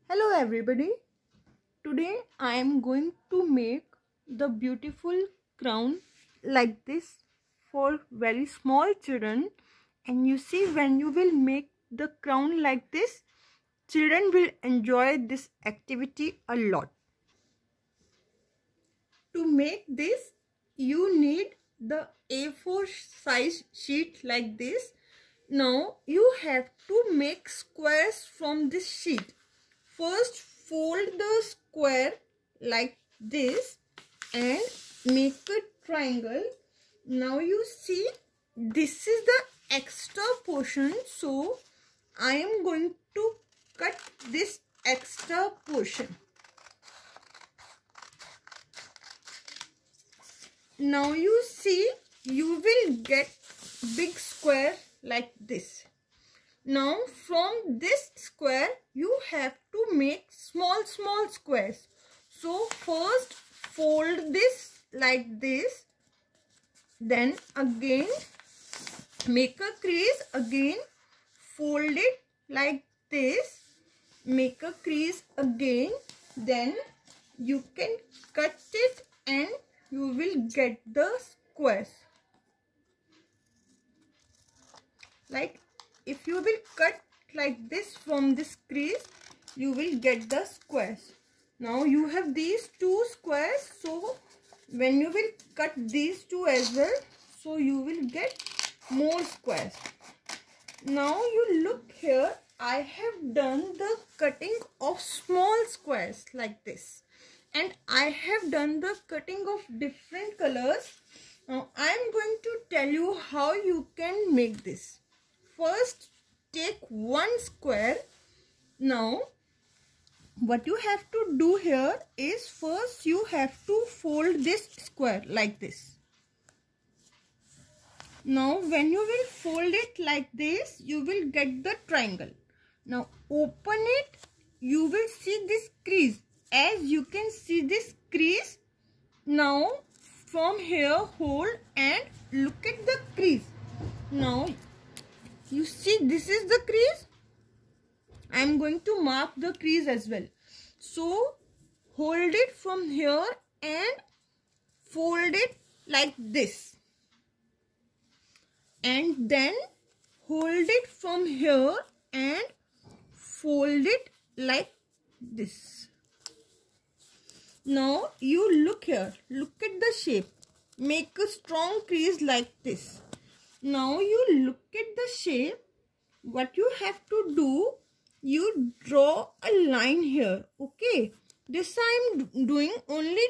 Hello everybody. Today I am going to make the beautiful crown like this for very small children, and you see, when you will make the crown like this, children will enjoy this activity a lot. To make this, you need the A4 size sheet like this. Now you have to make squares from this sheet. First, fold the square like this and make a triangle. Now you see, this is the extra portion, so I am going to cut this extra portion. Now you see, you will get big square like this. Now from this square you have to make small squares. So first fold this like this, then again make a crease, again fold it like this, make a crease again, then you can cut it and you will get the squares. Like, if you will cut like this from this crease, you will get the squares. Now you have these two squares, so when you will cut these two as well, so you will get more squares. Now you look here, I have done the cutting of small squares like this, and I have done the cutting of different colors. Now I am going to tell you how you can make this. First, take one square. Now what you have to do here is, first you have to fold this square like this. Now when you will fold it like this, you will get the triangle. Now open it, you will see this crease. As you can see this crease, now from here hold and look at the crease. Now you see, this is the crease. I am going to mark the crease as well. So hold it from here and fold it like this. And then hold it from here and fold it like this. Now you look here, look at the shape. Make a strong crease like this. Now you look at the shape. What you have to do, you draw a line here. Okay, this I am doing only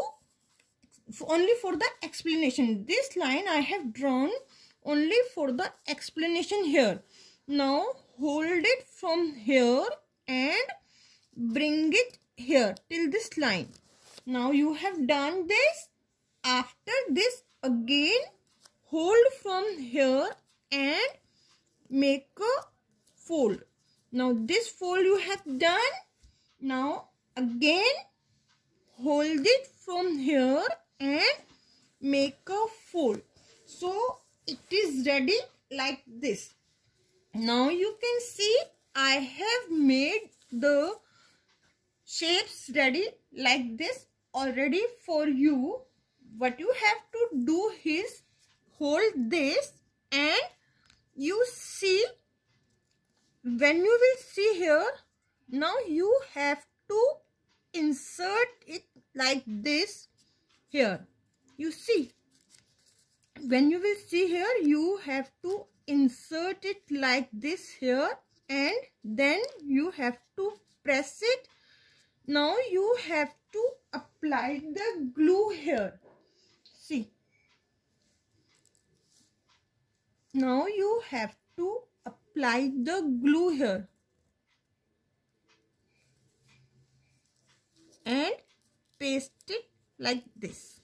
for the explanation. This line I have drawn only for the explanation here. Now hold it from here and bring it here till this line. Now you have done this. After this, again hold from here and make a fold. Now this fold you have done. Now again hold it from here and make a fold. So it is ready like this. Now you can see I have made the shapes ready like this already for you. What you have to do is hold this, and you see, when you will see here, now you have to insert it like this here. You see, when you will see here, you have to insert it like this here, and then you have to press it. Now you have to apply the glue here. See, now you have to apply the glue here and paste it like this.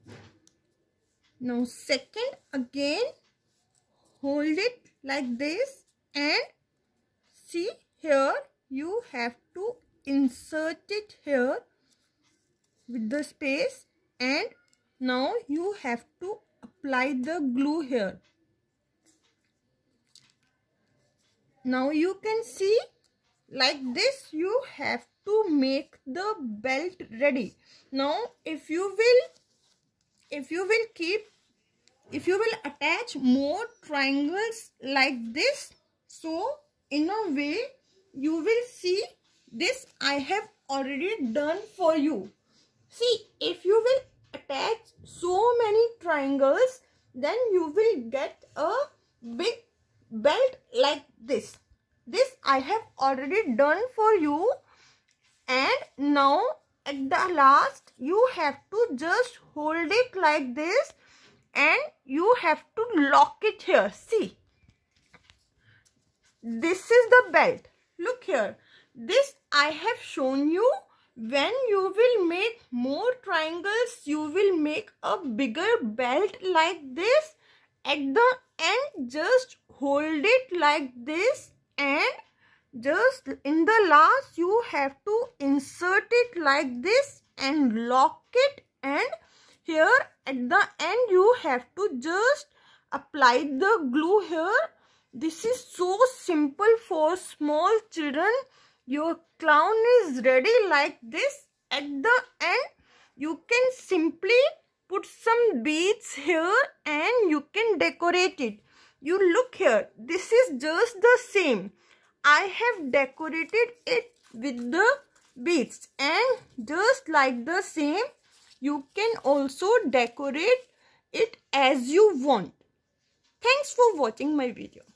Now second, again hold it like this, and see here, you have to insert it here with the space, and now you have to apply the glue here. Now you can see like this you have to make the belt ready. Now if you will attach more triangles like this, so in a way you will see this I have already done for you. See, if you will attach so many triangles, then you will get a big belt like this. This I have already done for you. And now at the last you have to just hold it like this and you have to lock it here. See, this is the belt. Look here. This I have shown you. When you will make more triangles, you will make a bigger belt like this. At the end, just hold it like this, and just in the last you have to insert it like this and lock it, and here at the end you have to just apply the glue here. This is so simple for small children. Your clown is ready like this. At the end you can simply put some beads here and you can decorate it. You look here, this is just the same. I have decorated it with the beads, and just like the same you can also decorate it as you want. Thanks for watching my video.